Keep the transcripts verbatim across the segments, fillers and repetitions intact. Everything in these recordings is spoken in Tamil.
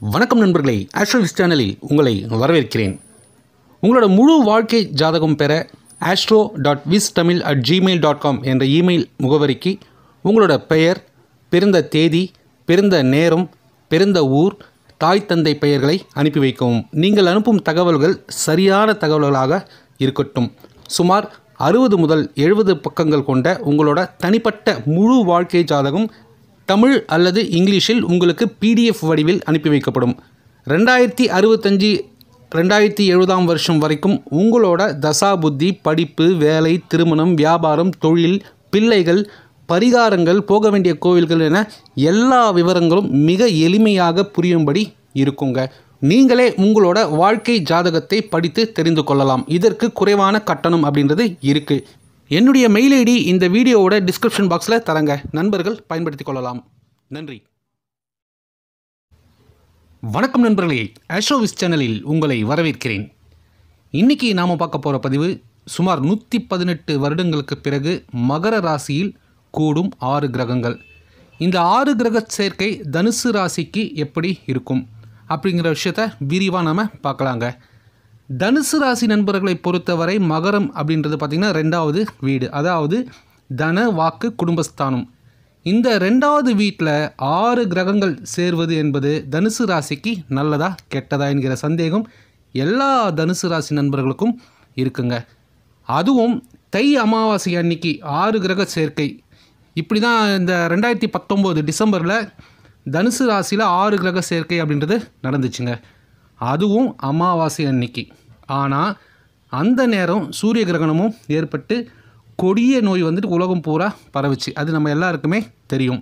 வணக்கம் நண்பர்களே, ஆஸ்ட்ரோவிஸ் சேனலில் உங்களை வரவேற்கிறேன். உங்களோட முழு வாழ்க்கை ஜாதகம் பெற ஆஸ்ட்ரோ டாட் விஸ்டமில் அட் ஜிமெயில் டாட் காம் என்ற இமெயில் முகவரிக்கு உங்களோட பெயர், பிறந்த தேதி, பிறந்த நேரம், பிறந்த ஊர், தாய் தந்தை பெயர்களை அனுப்பி வைக்கவும். நீங்கள் அனுப்பும் தகவல்கள் சரியான தகவல்களாக இருக்கட்டும். சுமார் அறுபது முதல் எழுபது பக்கங்கள் கொண்ட உங்களோட தனிப்பட்ட முழு வாழ்க்கை ஜாதகம் தமிழ் அல்லது இங்கிலீஷில் உங்களுக்கு பிடிஎஃப் வடிவில் அனுப்பி வைக்கப்படும். ரெண்டாயிரத்தி அறுபத்தஞ்சி ரெண்டாயிரத்தி எழுபதாம் வருஷம் வரைக்கும் உங்களோட தசா புத்தி, படிப்பு, வேலை, திருமணம், வியாபாரம், தொழில், பிள்ளைகள், பரிகாரங்கள், போக வேண்டிய கோவில்கள் என எல்லா விவரங்களும் மிக எளிமையாக புரியும்படி இருக்குங்க. நீங்களே உங்களோட வாழ்க்கை ஜாதகத்தை படித்து தெரிந்து கொள்ளலாம். இதற்கு குறைவான கட்டணம் அப்படின்றது இருக்குது. என்னுடைய மெயில் ஐடி இந்த வீடியோவோட டிஸ்கிரிப்ஷன் பாக்ஸில் தரங்க. நண்பர்கள் பயன்படுத்திக் கொள்ளலாம். நன்றி. வணக்கம் நண்பர்களே, ஆஸ்ட்ரோவிஸ் சேனலில் உங்களை வரவேற்கிறேன். இன்றைக்கி நாம் பார்க்க போகிற பதிவு சுமார் நூற்றி பதினெட்டு வருடங்களுக்கு பிறகு மகர ராசியில் கூடும் ஆறு கிரகங்கள். இந்த ஆறு கிரக சேர்க்கை தனுசு ராசிக்கு எப்படி இருக்கும் அப்படிங்கிற விஷயத்தை விரிவாக நாம் பார்க்கலாங்க. தனுசு ராசி நண்பர்களை பொறுத்தவரை மகரம் அப்படின்றது பார்த்திங்கன்னா ரெண்டாவது வீடு, அதாவது தன வாக்கு குடும்பஸ்தானம். இந்த ரெண்டாவது வீட்டில் ஆறு கிரகங்கள் சேர்வது என்பது தனுசு ராசிக்கு நல்லதா கெட்டதா என்கிற சந்தேகம் எல்லா தனுசு ராசி நண்பர்களுக்கும் இருக்குங்க. அதுவும் தை அமாவாசை அன்னைக்கு ஆறு கிரக சேர்க்கை. இப்படி தான் இந்த ரெண்டாயிரத்தி பத்தொம்போது டிசம்பரில் தனுசு ராசியில் ஆறு கிரக சேர்க்கை அப்படின்றது நடந்துச்சுங்க. அதுவும் அமாவாசை அன்னைக்கு. ஆனால் அந்த நேரம் சூரிய கிரகணமும் ஏற்பட்டு கொடிய நோய் வந்துட்டு உலகம் பூரா பரவுச்சு. அது நம்ம எல்லாருக்குமே தெரியும்.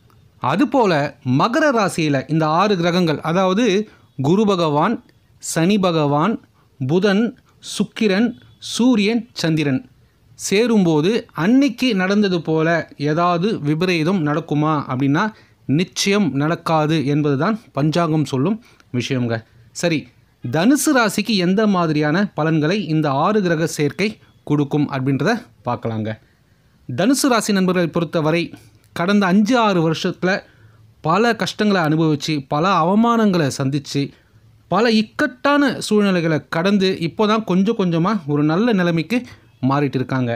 அதுபோல் மகர ராசியில் இந்த ஆறு கிரகங்கள், அதாவது குரு பகவான், சனி பகவான், புதன், சுக்கிரன், சூரியன், சந்திரன் சேரும்போது அன்னைக்கு நடந்தது போல் ஏதாவது விபரீதம் நடக்குமா அப்படின்னா நிச்சயம் நடக்காது என்பது தான் பஞ்சாங்கம் சொல்லும் விஷயங்க. சரி, தனுசு ராசிக்கு எந்த மாதிரியான பலன்களை இந்த ஆறு கிரக சேர்க்கை கொடுக்கும் அப்படின்றத பார்க்கலாங்க. தனுசு ராசி நண்பர்களை பொறுத்தவரை கடந்த அஞ்சு ஆறு வருஷத்தில் பல கஷ்டங்களை அனுபவித்து, பல அவமானங்களை சந்தித்து, பல இக்கட்டான சூழ்நிலைகளை கடந்து இப்போ தான் கொஞ்சம் கொஞ்சமாக ஒரு நல்ல நிலைமைக்கு மாறிட்டு இருக்காங்க.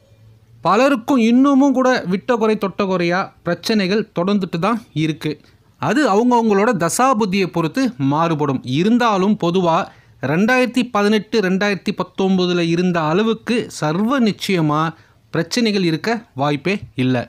பலருக்கும் இன்னமும் கூட விட்ட குறை தொட்ட குறையாக பிரச்சனைகள் தொடர்ந்துட்டு தான் இருக்குது. அது அவங்கவுங்களோட தசாபுத்தியை பொறுத்து மாறுபடும். இருந்தாலும் பொதுவாக ரெண்டாயிரத்தி பதினெட்டு ரெண்டாயிரத்தி பத்தொம்போதில் இருந்த அளவுக்கு சர்வ நிச்சயமாக பிரச்சனைகள் இருக்க வாய்ப்பே இல்லை.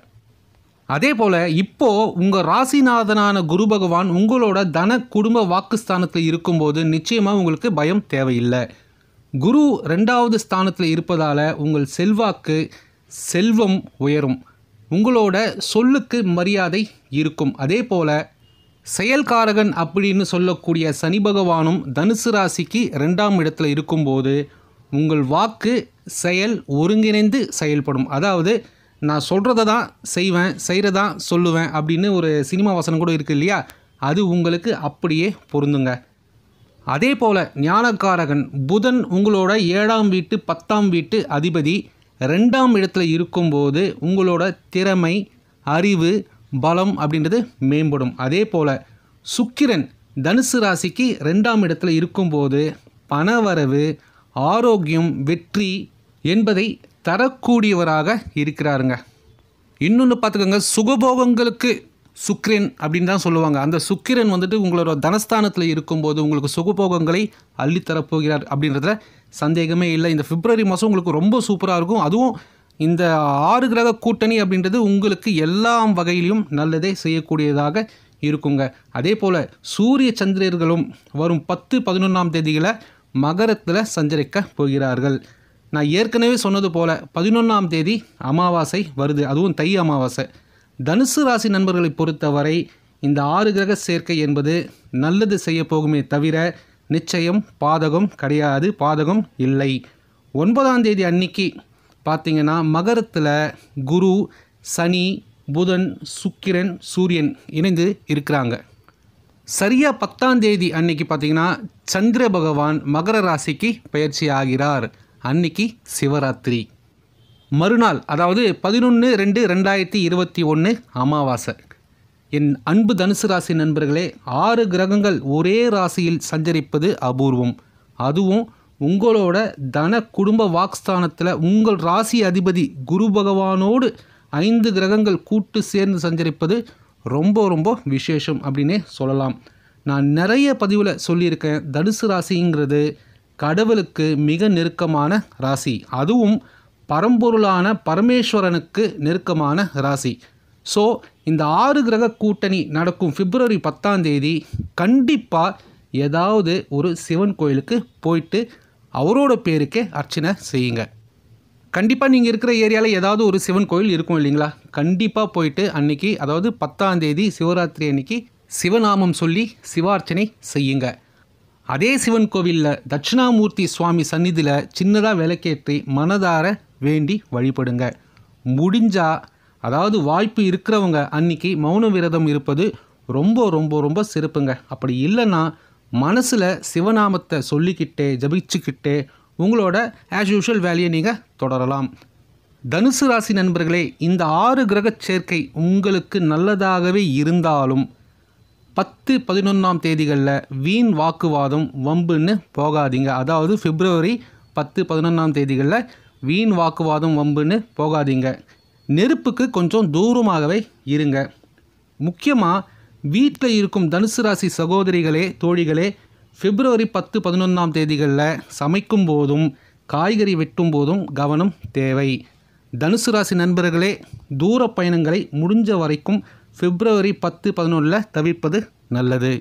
அதே போல் இப்போது உங்கள் ராசிநாதனான குரு பகவான் உங்களோட தன குடும்ப வாக்குஸ்தானத்தில் இருக்கும்போது நிச்சயமாக உங்களுக்கு பயம் தேவையில்லை. குரு ரெண்டாவது ஸ்தானத்தில் இருப்பதால் உங்கள் செல்வாக்கு, செல்வம் உயரும். உங்களோட சொல்லுக்கு மரியாதை இருக்கும். அதே போல் செயல்காரகன் அப்படின்னு சொல்லக்கூடிய சனி பகவானும் தனுசு ராசிக்கு ரெண்டாம் இடத்துல இருக்கும்போது உங்கள் வாக்கு, செயல் ஒருங்கிணைந்து செயல்படும். அதாவது நான் சொல்கிறத தான் செய்வேன், செய்கிறதான் சொல்லுவேன் அப்படின்னு ஒரு சினிமா வசனம் கூட இருக்குது இல்லையா, அது உங்களுக்கு அப்படியே பொருந்துங்க. அதே போல் ஞானக்காரகன் புதன் உங்களோட ஏழாம் வீட்டு பத்தாம் வீட்டு அதிபதி ரெண்டாம் இடத்துல இருக்கும்போது உங்களோட திறமை, அறிவு, பலம் அப்படின்றது மேம்படும். அதே போல் சுக்கிரன் தனுசு ராசிக்கு ரெண்டாம் இடத்துல இருக்கும்போது பணவரவு, ஆரோக்கியம், வெற்றி என்பதை தரக்கூடியவராக இருக்கிறாருங்க. இன்னொன்று பார்த்துக்கோங்க, சுகபோகங்களுக்கு சுக்கிரன் அப்படின்னு தான் சொல்லுவாங்க. அந்த சுக்கிரன் வந்துட்டு உங்களோட தனஸ்தானத்தில் இருக்கும்போது உங்களுக்கு சுகபோகங்களை அள்ளித்தரப்போகிறார் அப்படின்றதுல சந்தேகமே இல்லை. இந்த பிப்ரவரி மாதம் உங்களுக்கு ரொம்ப சூப்பராக இருக்கும். அதுவும் இந்த ஆறு கிரக கூட்டணி அப்படின்றது உங்களுக்கு எல்லா வகையிலையும் நல்லதே செய்யக்கூடியதாக இருக்குங்க. அதே போல் சூரிய சந்திரர்களும் வரும் பத்து பதினொன்றாம் தேதிகளை மகரத்தில் சஞ்சரிக்க போகிறார்கள். நான் ஏற்கனவே சொன்னது போல் பதினொன்றாம் தேதி அமாவாசை வருது, அதுவும் தை அமாவாசை. தனுசு ராசி நண்பர்களை பொறுத்தவரை இந்த ஆறு கிரக சேர்க்கை என்பது நல்லது செய்ய போகுமே தவிர நிச்சயம் பாதகம் கிடையாது, பாதகம் இல்லை. ஒன்பதாம் தேதி அன்னைக்கு பார்த்திங்கன்னா மகரத்தில் குரு, சனி, புதன், சுக்கிரன், சூரியன் இணைந்து இருக்கிறாங்க. சரியாக பத்தாம் தேதி அன்னைக்கு பார்த்திங்கன்னா சந்திர பகவான் மகர ராசிக்கு பயிற்சி ஆகிறார். அன்னைக்கு சிவராத்திரி. மறுநாள், அதாவது பதினொன்று ரெண்டு ரெண்டாயிரத்தி இருபத்தி ஒன்று அமாவாசை. என் அன்பு தனுசு ராசி நண்பர்களே, ஆறு கிரகங்கள் ஒரே ராசியில் சஞ்சரிப்பது அபூர்வம். அதுவும் உங்களோட தன குடும்ப வாக்ஸ்தானத்தில் உங்கள் ராசி அதிபதி குரு பகவானோடு ஐந்து கிரகங்கள் கூட்டு சேர்ந்து சஞ்சரிப்பது ரொம்ப ரொம்ப விசேஷம் அப்படின்னே சொல்லலாம். நான் நிறைய பதிவில் சொல்லியிருக்கேன், தனுசு ராசிங்கிறது கடவுளுக்கு மிக நெருக்கமான ராசி. அதுவும் பரம்பொருளான பரமேஸ்வரனுக்கு நெருக்கமான ராசி. ஸோ இந்த ஆறு கிரக கூட்டணி நடக்கும் பிப்ரவரி பத்தாம் தேதி கண்டிப்பாக ஏதாவது ஒரு சிவன் கோயிலுக்கு போயிட்டு அவரோட பேருக்கே அர்ச்சனை செய்யுங்க. கண்டிப்பாக நீங்கள் இருக்கிற ஏரியாவில் ஏதாவது ஒரு சிவன் கோயில் இருக்கும் இல்லைங்களா? கண்டிப்பாக போயிட்டு அன்னைக்கு, அதாவது பத்தாம் தேதி சிவராத்திரி அன்னைக்கு சிவநாமம் சொல்லி சிவார்ச்சனை செய்யுங்க. அதே சிவன் கோவிலில் தட்சிணாமூர்த்தி சுவாமி சந்நிதியில் சின்னதாக விளக்கேற்றி மனதார வேண்டி வழிபடுங்க. முடிஞ்சால், அதாவது வாய்ப்பு இருக்கிறவங்க அன்னைக்கு மௌன விரதம் இருப்பது ரொம்ப ரொம்ப ரொம்ப சிறப்புங்க. அப்படி இல்லைன்னா மனசில் சிவநாமத்தை சொல்லிக்கிட்டே ஜபிச்சுக்கிட்டே உங்களோட ஆஸ் யூஷுவல் வேலையை நீங்கள் தொடரலாம். தனுசு ராசி நண்பர்களே, இந்த ஆறு கிரக சேர்க்கை உங்களுக்கு நல்லதாகவே இருந்தாலும் பத்து பதினொன்றாம் தேதிகளில் வீண் வாக்குவாதம் வம்புன்னு போகாதீங்க. அதாவது பிப்ரவரி பத்து பதினொன்றாம் தேதிகளில் வீண் வாக்குவாதம் வம்புன்னு போகாதீங்க. நெருப்புக்கு கொஞ்சம் தூரமாகவே இருங்க. முக்கியமாக வீட்டில் இருக்கும் தனுசு ராசி சகோதரிகளே தோழிகளே, பிப்ரவரி பத்து பதினொன்றாம் தேதிகளில் சமைக்கும் போதும் காய்கறி வெட்டும் போதும் கவனம் தேவை. தனுசு ராசி நண்பர்களே, தூர பயணங்களை முடிஞ்ச வரைக்கும் பிப்ரவரி பத்து பதினொன்றில் தவிர்ப்பது நல்லது.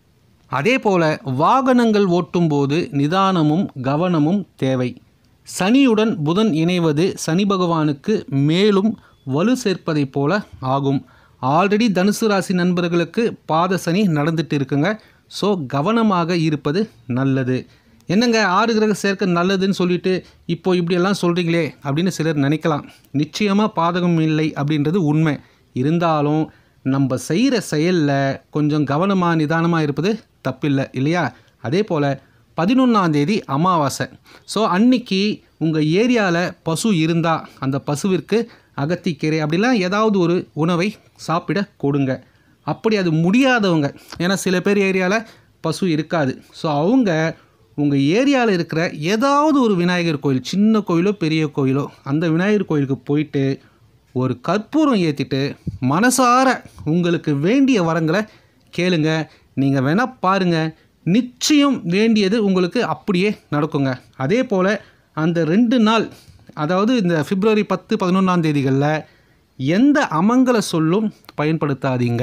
அதே போல் வாகனங்கள் ஓட்டும்போது நிதானமும் கவனமும் தேவை. சனியுடன் புதன் இணைவது சனி பகவானுக்கு மேலும் வலு சேர்ப்பதை போல ஆகும். ஆல்ரெடி தனுசு ராசி நண்பர்களுக்கு பாத சனி நடந்துட்டு இருக்குங்க. ஸோ கவனமாக இருப்பது நல்லது. என்னங்க ஆறு கிரக சேர்க்க நல்லதுன்னு சொல்லிட்டு இப்போ இப்படியெல்லாம் சொல்கிறீங்களே அப்படின்னு சிலர் நினைக்கலாம். நிச்சயமாக பாதகம் இல்லை அப்படின்றது உண்மை. இருந்தாலும் நம்ம செய்கிற செயலில் கொஞ்சம் கவனமாக நிதானமாக இருப்பது தப்பில்லை இல்லையா? அதே போல் பதினொன்றாம் தேதி அமாவாசை. ஸோ அன்னைக்கு உங்கள் ஏரியாவில் பசு இருந்தால் அந்த பசுவிற்கு அகத்திக்கீரை அப்படிலாம் ஏதாவது ஒரு உணவை சாப்பிட கொடுங்க. அப்படி அது முடியாதவங்க, ஏன்னா சில பேர் ஏரியாவில் பசு இருக்காது, ஸோ அவங்க உங்கள் ஏரியாவில் இருக்கிற ஏதாவது ஒரு விநாயகர் கோயில், சின்ன கோயிலோ பெரிய கோயிலோ, அந்த விநாயகர் கோயிலுக்கு போயிட்டு ஒரு கற்பூரம் ஏற்றிட்டு மனசார உங்களுக்கு வேண்டிய வரங்களை கேளுங்க. நீங்கள் வேணால் பாருங்கள், நிச்சயம் வேண்டியது உங்களுக்கு அப்படியே நடக்குங்க. அதே போல் அந்த ரெண்டு நாள், அதாவது இந்த பிப்ரவரி பத்து பதினொன்றாம் தேதிகளில் எந்த அமங்கல சொல்லும் பயன்படுத்தாதீங்க.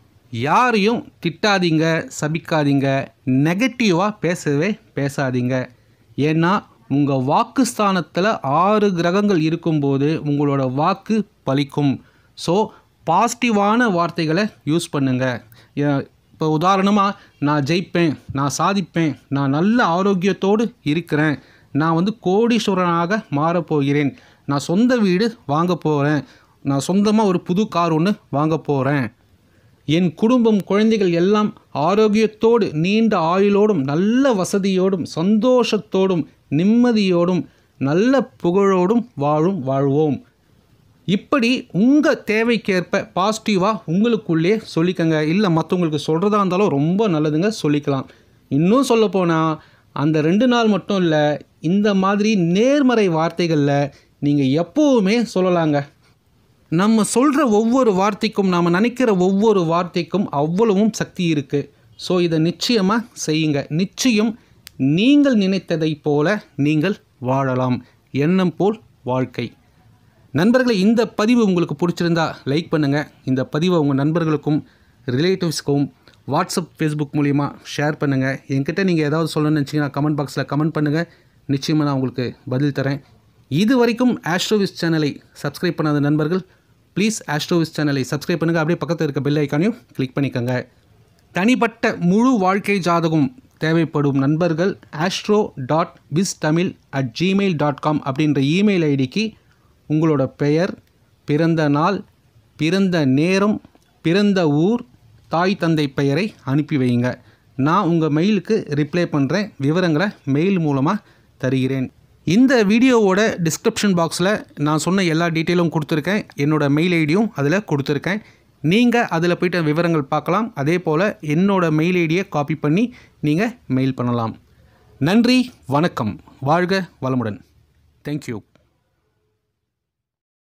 யாரையும் திட்டாதீங்க, சபிக்காதீங்க, நெகட்டிவாக பேசவே பேசாதீங்க. ஏன்னா உங்கள் வாக்குஸ்தானத்தில் ஆறு கிரகங்கள் இருக்கும்போது உங்களோட வாக்கு பலிக்கும். ஸோ பாசிட்டிவான வார்த்தைகளை யூஸ் பண்ணுங்கள். இப்போ உதாரணமாக, நான் ஜெயிப்பேன், நான் சாதிப்பேன், நான் நல்ல ஆரோக்கியத்தோடு இருக்கிறேன், நான் வந்து கோடீஸ்வரனாக மாறப்போகிறேன், நான் சொந்த வீடு வாங்க போகிறேன், நான் சொந்தமாக ஒரு புது கார் ஒன்று வாங்க போகிறேன், என் குடும்பம் குழந்தைகள் எல்லாம் ஆரோக்கியத்தோடு நீண்ட ஆயுளோடும் நல்ல வசதியோடும் சந்தோஷத்தோடும் நிம்மதியோடும் நல்ல புகழோடும் வாழும் வாழ்வோம். இப்படி உங்கள் தேவைக்கேற்ப பாசிட்டிவாக உங்களுக்குள்ளே சொல்லிக்கங்க. இல்லை மற்றவங்களுக்கு சொல்கிறதா இருந்தாலும் ரொம்ப நல்லதுங்க, சொல்லிக்கலாம். இன்னும் சொல்லப்போனால் அந்த ரெண்டு நாள் மட்டும் இல்லை, இந்த மாதிரி நேர்மறை வார்த்தைகளில் நீங்கள் எப்போவுமே சொல்லலாங்க. நம்ம சொல்கிற ஒவ்வொரு வார்த்தைக்கும், நாம் நினைக்கிற ஒவ்வொரு வார்த்தைக்கும் அவ்வளவும் சக்தி இருக்குது. ஸோ இதை நிச்சயமாக செய்யுங்க. நிச்சயம் நீங்கள் நினைத்ததை போல நீங்கள் வாழலாம். எண்ணம் போல் வாழ்க்கை. நண்பர்களே, இந்த பதிவு உங்களுக்கு பிடிச்சிருந்தா லைக் பண்ணுங்கள். இந்த பதிவை உங்கள் நண்பர்களுக்கும் ரிலேட்டிவ்ஸ்க்கும் வாட்ஸ்அப் ஃபேஸ்புக் மூலிமா ஷேர் பண்ணுங்கள். என்கிட்ட நீங்கள் ஏதாவது சொல்லணும்னு நினச்சிங்கன்னா கமெண்ட் பாக்ஸில் கமெண்ட் பண்ணுங்கள். நிச்சயமாக நான் உங்களுக்கு பதில் தரேன். இது வரைக்கும் ஆஸ்ட்ரோவிஸ் சேனலை சப்ஸ்கிரைப் பண்ணாத நண்பர்கள் ப்ளீஸ் ஆஸ்ட்ரோவிஸ் சேனலை சப்ஸ்கிரைப் பண்ணுங்கள். அப்படியே பக்கத்தில் இருக்க பெல் ஐக்கானையும் கிளிக் பண்ணிக்கோங்க. தனிப்பட்ட முழு வாழ்க்கை ஜாதகம் தேவைப்படும் நண்பர்கள் ஆஸ்ட்ரோ டாட் விஸ் Tamil at Gmail dot com அப்படின்ற இமெயில் ஐடிக்கு உங்களோட பெயர், பிறந்த நாள், பிறந்த நேரம், பிறந்த ஊர், தாய் தந்தை பெயரை அனுப்பி வைங்க. நான் உங்கள் மெயிலுக்கு ரிப்ளை பண்ணுறேன். விவரங்களை மெயில் மூலமாக தருகிறேன். இந்த வீடியோவோட டிஸ்கிரிப்ஷன் பாக்ஸில் நான் சொன்ன எல்லா டீட்டெயிலும் கொடுத்துருக்கேன். என்னோடய மெயில் ஐடியும் அதில் கொடுத்துருக்கேன். நீங்கள் அதில் போய்ட்டு விவரங்கள் பார்க்கலாம். அதே போல் என்னோடய மெயில் ஐடியை காப்பி பண்ணி நீங்கள் மெயில் பண்ணலாம். நன்றி, வணக்கம், வாழ்க வளமுடன். தேங்க்யூ.